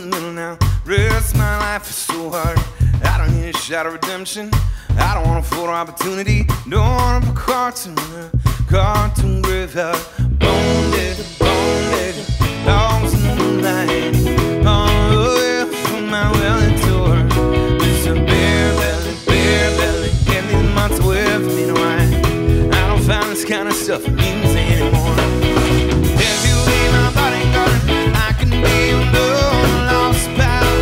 little now. Rest my life is so hard. I don't need a shot of redemption. I don't want a photo opportunity. Don't want a cartoon graveyard. Bone digger, dogs in the moonlight. On the way from my welling tour. It's a bare belly, get these months away from me to wine. I don't find this kind of stuff amusing anymore. If you be my bodyguard, I can be your lost pal.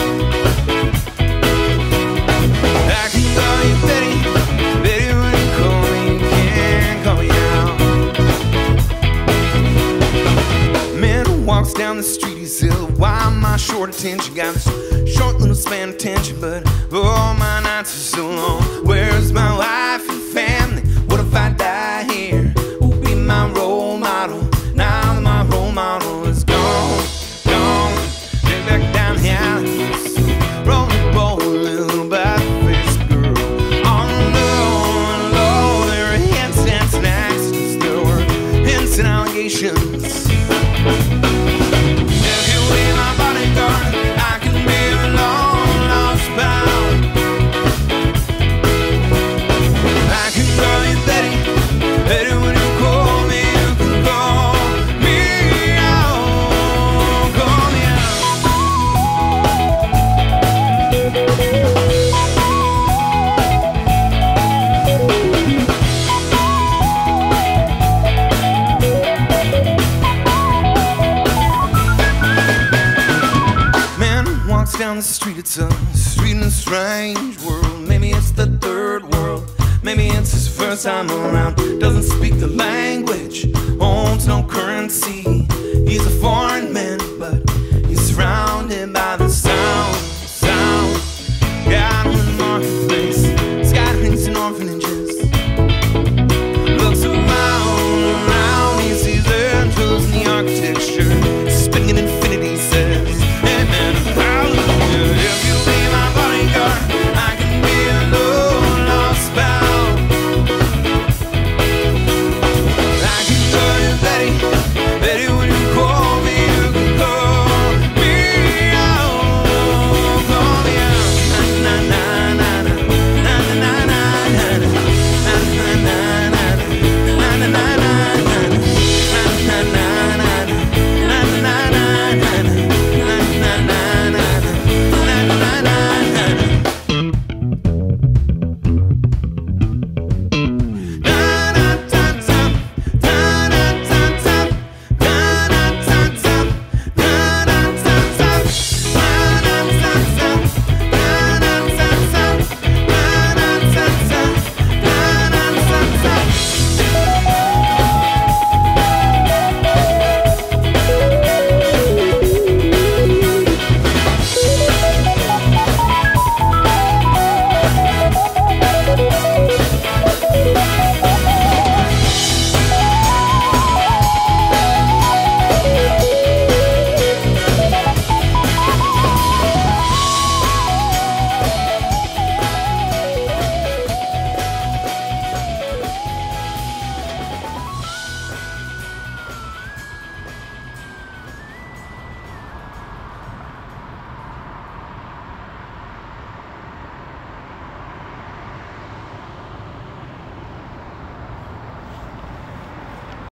I can call you Betty, Betty when you call me, you can't call me out. Man who walks down the street, he says, why am I short attention? Got this short little span of attention, but oh, my nights are so long. Where's my wife and family? What if I die here? Who'll be my role model? Now that my role model is gone. Get back down the alley. Roll the bowl, little back-faced girl. On the low, there were hints and accidents. There were hints and allegations. If you be my bodyguard, I can be your long lost pal. I can call you Betty, Betty when you call me, you can call me out, call me out. Man walks down the street, it's a street in a strange world. Maybe it's the third world. Maybe it's his first time around. Doesn't speak the language, owns no currency. He's a foreign